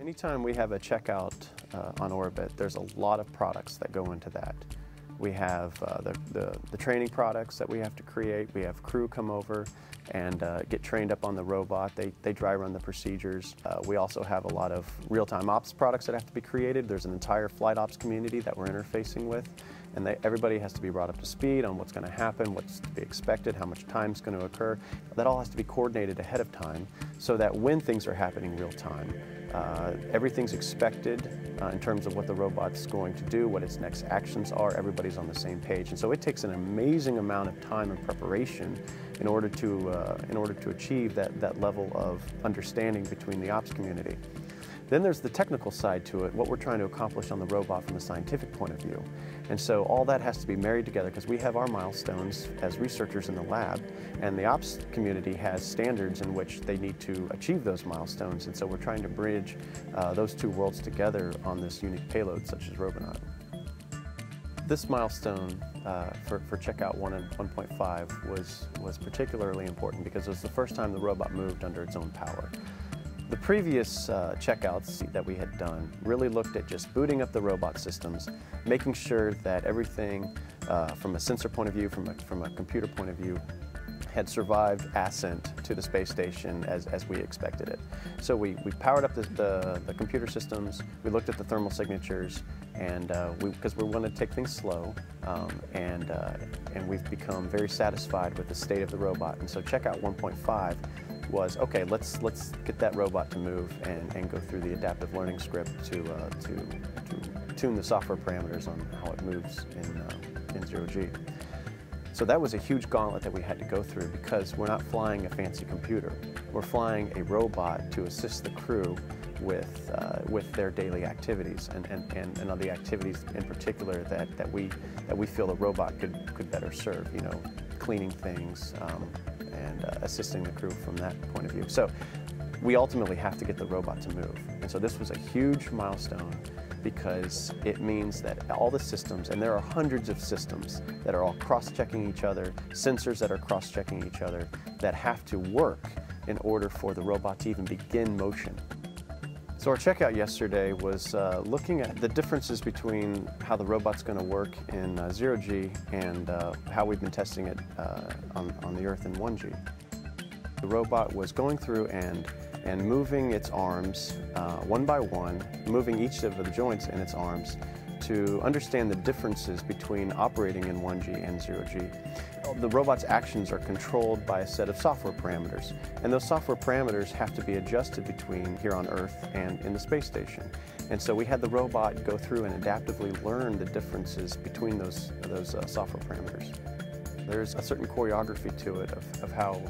Anytime we have a checkout on orbit, there's a lot of products that go into that. We have the training products that we have to create. We have crew come over and get trained up on the robot. They dry run the procedures. We also have a lot of real-time ops products that have to be created. There's an entire flight ops community that we're interfacing with, and everybody has to be brought up to speed on what's going to happen, what's to be expected, how much time is going to occur. That all has to be coordinated ahead of time so that when things are happening real time, everything's expected in terms of what the robot's going to do, what its next actions are. Everybody's on the same page, and so it takes an amazing amount of time and preparation in order to achieve that level of understanding between the ops community. Then there's the technical side to it, what we're trying to accomplish on the robot from a scientific point of view. And so all that has to be married together because we have our milestones as researchers in the lab, and the ops community has standards in which they need to achieve those milestones. And so we're trying to bridge those two worlds together on this unique payload such as Robonaut. This milestone for checkout 1 and 1.5 was particularly important because it was the first time the robot moved under its own power. The previous checkouts that we had done really looked at just booting up the robot systems, making sure that everything from a sensor point of view, from a computer point of view, had survived ascent to the space station as we expected it. So we powered up the computer systems, we looked at the thermal signatures, and because we wanted to take things slow, and we've become very satisfied with the state of the robot. And so checkout 1.5 was, okay, let's get that robot to move and go through the adaptive learning script to tune the software parameters on how it moves in 0G. So that was a huge gauntlet that we had to go through because we're not flying a fancy computer. We're flying a robot to assist the crew with their daily activities and other activities in particular that we feel the robot could better serve. You know, cleaning things and assisting the crew from that point of view. So we ultimately have to get the robot to move. And so this was a huge milestone because it means that all the systems, and there are hundreds of systems that are all cross-checking each other, sensors that are cross-checking each other, that have to work in order for the robot to even begin motion. So our checkout yesterday was looking at the differences between how the robot's going to work in 0G and how we've been testing it on the Earth in 1G. The robot was going through and moving its arms one by one, moving each of the joints in its arms to understand the differences between operating in 1G and 0G. The robot's actions are controlled by a set of software parameters, and those software parameters have to be adjusted between here on Earth and in the space station. And so we had the robot go through and adaptively learn the differences between those software parameters. There's a certain choreography to it of how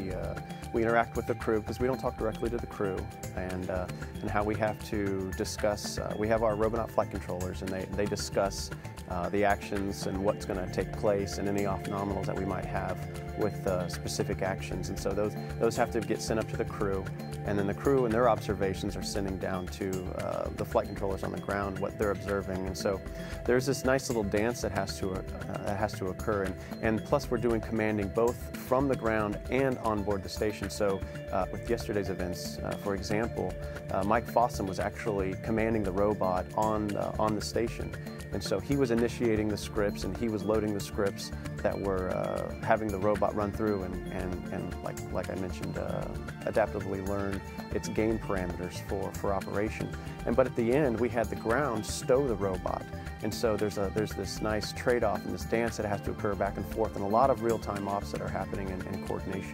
we interact with the crew, because we don't talk directly to the crew, and how we have to discuss. We have our Robonaut flight controllers, and they discuss the actions and what's going to take place and any off-nominals that we might have with specific actions. And so those have to get sent up to the crew, and then the crew and their observations are sending down to the flight controllers on the ground what they're observing. And so there's this nice little dance that has to occur, and plus we're doing commanding both from the ground and on board the station. So with yesterday's events, for example, Mike Fossum was actually commanding the robot on the station. And so he was initiating the scripts, and he was loading the scripts that were having the robot run through and like I mentioned, adaptively learn its gain parameters for operation. But at the end, we had the ground stow the robot. And so there's this nice trade-off and this dance that has to occur back and forth, and a lot of real-time ops that are happening in coordination.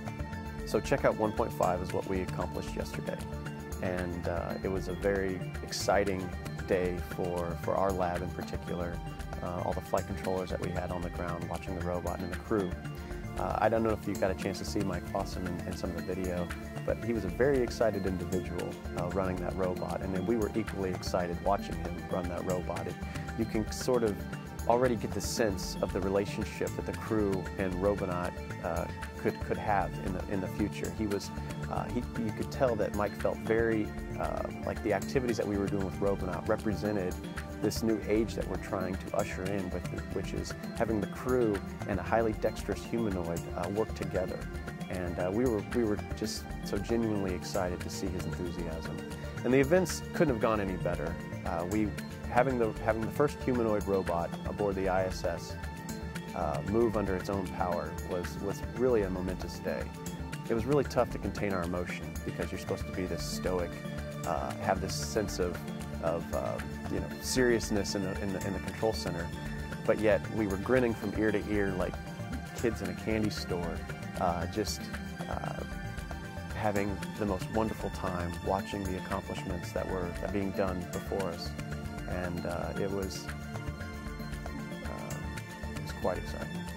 So checkout 1.5 is what we accomplished yesterday. And it was a very exciting day for our lab in particular, all the flight controllers that we had on the ground watching the robot and the crew. I don't know if you got a chance to see Mike Fossum in some of the video, but he was a very excited individual running that robot, and then we were equally excited watching him run that robot. You can sort of already get the sense of the relationship that the crew and Robonaut could have in the future. You could tell that Mike felt very like the activities that we were doing with Robonaut represented this new age that we're trying to usher in, which is having the crew and a highly dexterous humanoid work together. And we were just so genuinely excited to see his enthusiasm. And the events couldn't have gone any better. Having the first humanoid robot aboard the ISS move under its own power was really a momentous day. It was really tough to contain our emotion because you're supposed to be this stoic, have this sense of seriousness in the control center, but yet we were grinning from ear to ear like kids in a candy store, just having the most wonderful time watching the accomplishments that were being done before us, and it was quite exciting.